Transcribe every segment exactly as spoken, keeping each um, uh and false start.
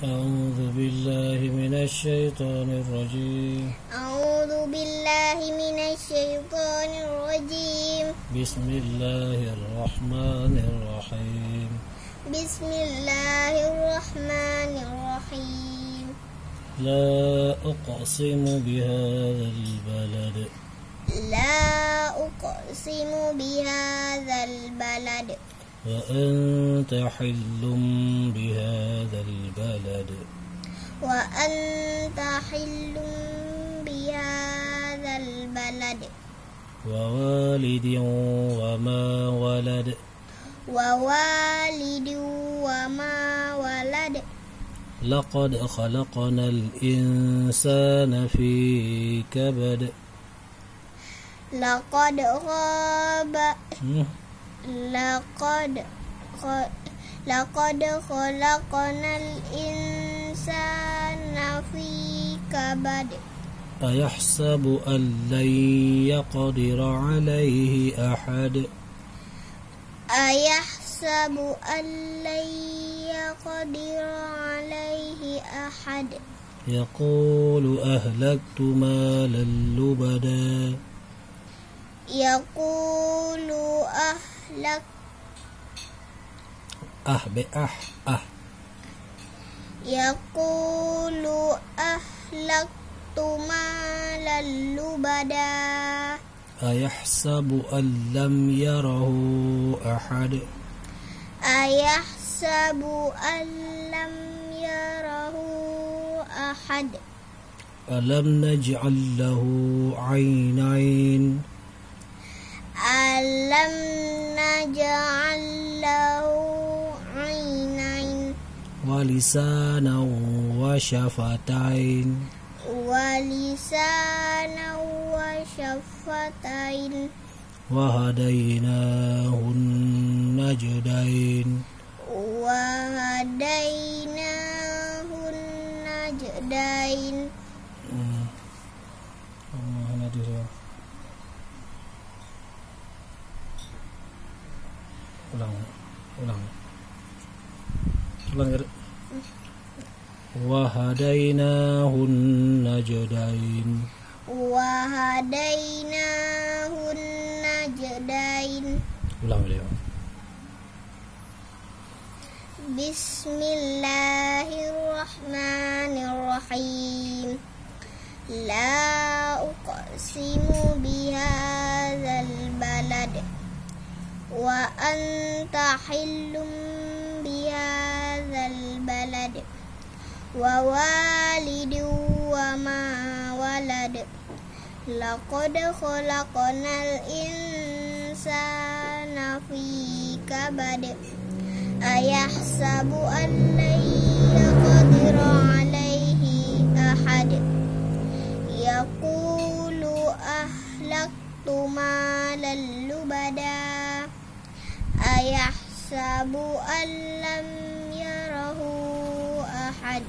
أعوذ بالله من الشيطان الرجيم أعوذ بالله من الشيطان الرجيم بسم الله الرحمن الرحيم بسم الله الرحمن الرحيم لا أقسم بهذا البلد لا أقسم بهذا البلد وأنت حل بهذا البلد وأنت حل بهذا البلد ووالد وما ولد ووالد وما ولد لقد خلقنا الإنسان في كبد لقد غاب لقد لقد خلقنا الإنسان في كبد أيحسب أن لن يقدر عليه أحد أيحسب أن لن يقدر عليه أحد يقول أهلكت مالا لبدا يقول أهلك أه بأح أه يقول أهلكت مالا لبدا أيحسب أن لم يره أحد أيحسب أن لم يره أحد ألم نجعل له عينين ألم نجعل له عينين ولسانا وشفتين ولسانا وشفتين وهديناه النجدين وهديناه النجدين ulang ulang ulang ya. Wahadainahu najdain Wahadainahu najdain ulang beliau. Bismillahirrahmanirrahim. La uqsimu bihadzal balad wa anta hillum bihadzal balad wa walidin wa ma walad laqad khalaqnal insana fi kabad ayahsabu an lan yaqdira alayhi ahad yaqulu ahlaktu malan lubada ayahsabu an lam yarahu ahad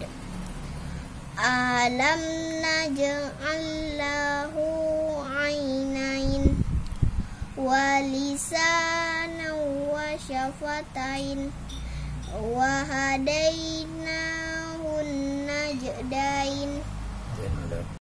alam naj'al lahu aynain wa lisanan wa syafatain wa hadainahu najdain.